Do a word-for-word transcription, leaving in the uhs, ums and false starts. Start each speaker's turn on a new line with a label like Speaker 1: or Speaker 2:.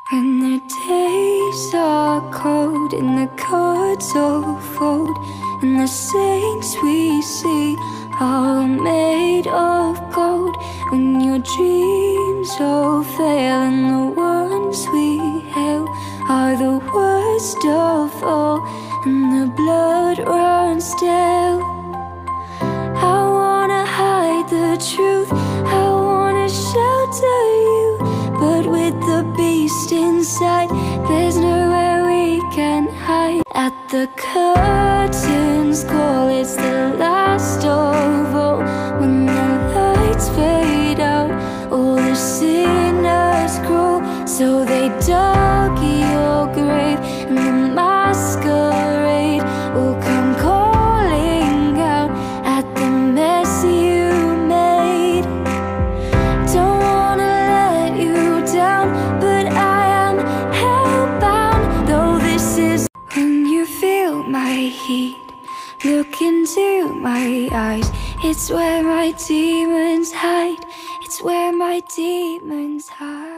Speaker 1: When the days are cold and the cards all fold, and the saints we see are made of gold, when your dreams all fail and the ones we hail are the worst of all, and the blood runs stale. I wanna hide the truth, I wanna shelter you, but with the beast inside, there's nowhere we can hide. At the curtains call, it's the last of all. When the lights fade out, all the sinners crawl. So they dug your grave, and the masquerade will come calling out at the mess you made. Don't wanna let you down, but I am hellbound. Though this is when you feel my heat, look into my eyes. It's where my demons hide. It's where my demons hide.